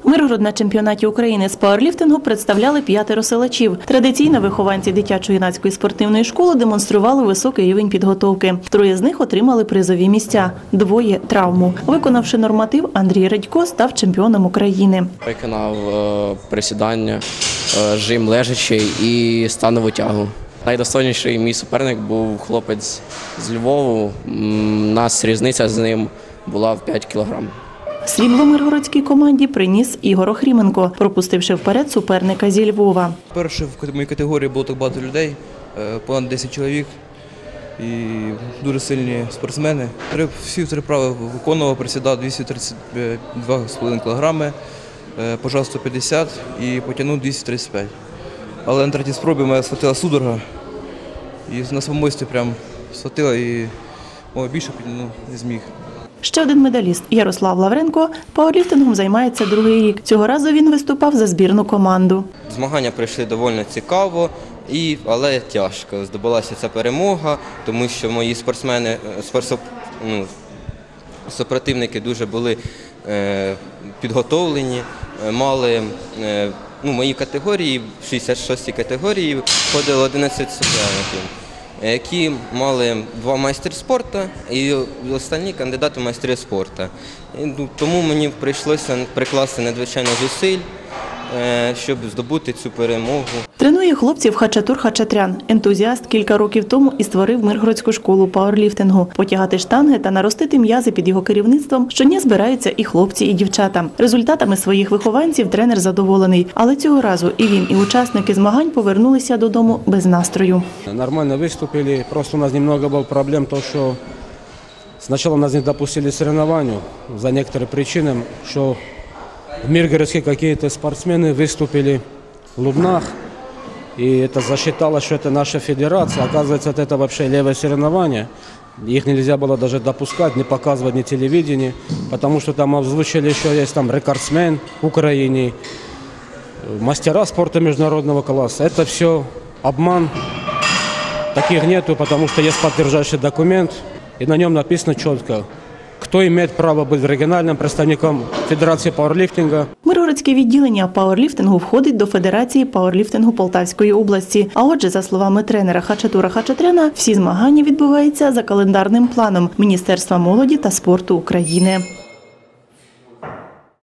Миргород на чемпіонаті України з пауерліфтингу представляли 5 силачів. Традиційно вихованці дитячо-юнацької спортивної школи демонстрували високий рівень підготовки. 3 з них отримали призові місця, 2 – травму. Виконавши норматив, Андрій Редько став чемпіоном України. Виконав присідання, жим лежачий і станову тягу. Найдостойніший мій суперник був хлопець з Львову. У нас різниця з ним була в 5 кілограм. Срібло миргородській команді приніс Ігор Охріменко, пропустивши вперед суперника зі Львова. Перше в моїй категорії було так багато людей, понад 10 чоловік і дуже сильні спортсмени. Всі 3 вправи виконував, присідав 232,5 кг, пожав 150 і потягнув 235. Але на 3-й спробі мене схватила судорога і на самомисті прям схватила і більше не зміг. Ще один медаліст Ярослав Лавренко пауерліфтингом займається 2-й рік. Цього разу він виступав за збірну команду. Змагання пройшли доволі цікаво, але тяжко. Здобулася ця перемога, тому що мої супротивники дуже були підготовлені, мали мої категорії, в 66-й категорії входило 11 суперників, які мали 2 майстри спорту і останні кандидати в майстри спорту. Тому мені прийшлося прикласти надзвичайно зусиль, щоб здобути цю перемогу. Тренує хлопців Хачатур Хачатрян. Ентузіаст кілька років тому і створив Миргородську школу пауерліфтингу. Потягати штанги та наростити м'язи під його керівництвом щодня збираються і хлопці, і дівчата. Результатами своїх вихованців тренер задоволений. Але цього разу і він, і учасники змагань повернулися додому без настрою. Нормально виступили, просто у нас немного було проблем, то що спочатку нас не допустили соревнованию за некоторые причины, що в Миргородске какие-то спортсмены выступили в Лубнах, и это засчиталось, что это наша федерация. Оказывается, это вообще левое соревнование. Их нельзя было даже допускать, не показывать ни телевидение, потому что там озвучили еще есть там рекордсмен в Украине, мастера спорта международного класса. Это все обман. Таких нету, потому что есть подтверждающий документ, и на нем написано четко, хто має право бути регіональним представником Федерації пауерліфтингу. Миргородське відділення пауерліфтингу входить до Федерації пауерліфтингу Полтавської області. А отже, за словами тренера Хачатура Хачатряна, всі змагання відбуваються за календарним планом Міністерства молоді та спорту України.